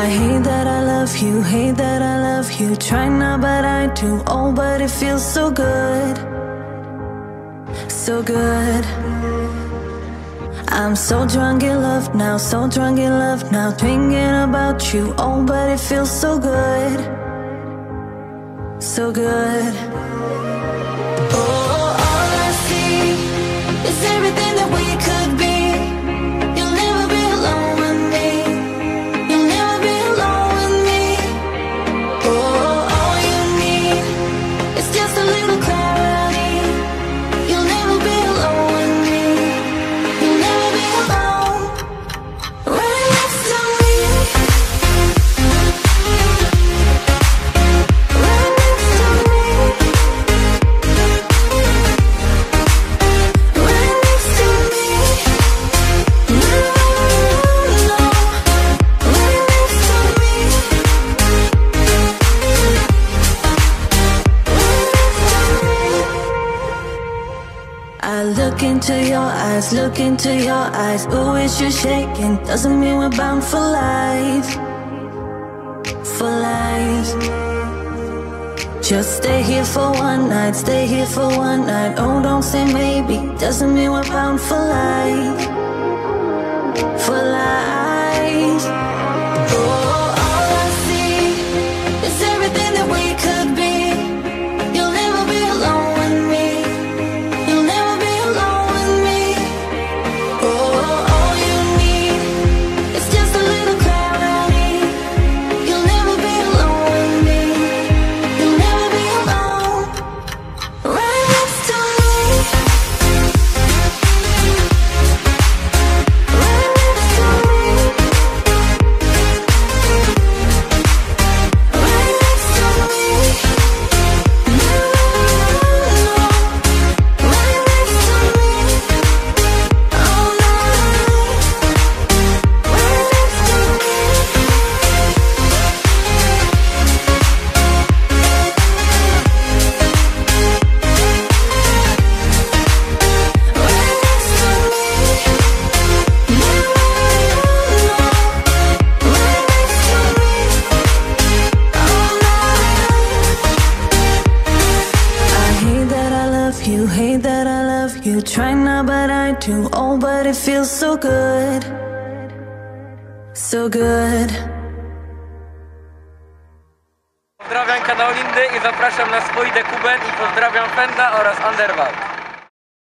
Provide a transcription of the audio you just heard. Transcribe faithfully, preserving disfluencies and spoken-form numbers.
I hate that I love you, hate that I love you. Try not but I do, oh but it feels so good, so good. I'm so drunk in love now, so drunk in love now. Thinking about you, oh but it feels so good, so good. Oh, all I see is everything that we could be. You'll never be alone with me. You'll never be alone with me. Oh, all you need is just a little clarity. You'll never be alone with me. You'll never be alone. Right next to me. Right next to me. Right next to me. No, no, no. Right next to me. I look into your eyes, look into your eyes. Ooh, it's you shaking, doesn't mean we're bound for life, for life. Just stay here for one night, stay here for one night. Oh, don't say maybe, doesn't mean we're bound for life, for life. Oh, all I see is everything that we could be. You'll never be alone with me. You'll never be alone with me. Oh, all you need is just a little clarity. You'll never be alone with me. You'll never be alone. Right next to me. Right next to me. Right next to me. No, no. Right next to me. All night. Right next to me. Right next to me. No, no. Right next to me. All night. I hate that I love you, hate that I love you. Try not but I do, oh but it feels so good, so good. Pozdrawiam kanał Lindy i zapraszam na swój Dekuben i pozdrawiam Fenda oraz Underworld.